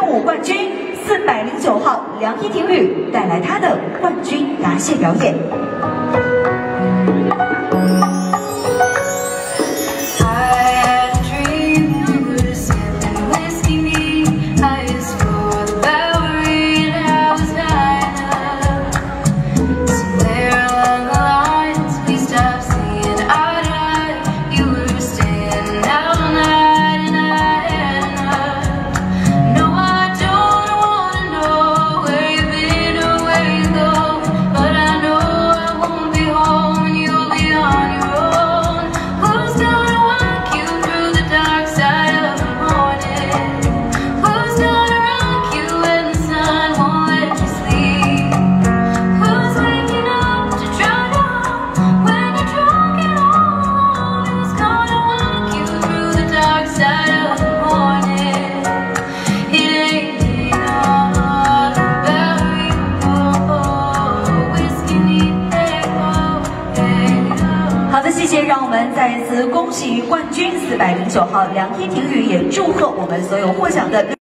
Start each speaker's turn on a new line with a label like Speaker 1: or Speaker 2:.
Speaker 1: 舞冠军409号梁一婷宇带来他的冠军答谢表演。 好的，谢谢，让我们再次恭喜冠军409号梁一婷宇，也祝贺我们所有获奖的。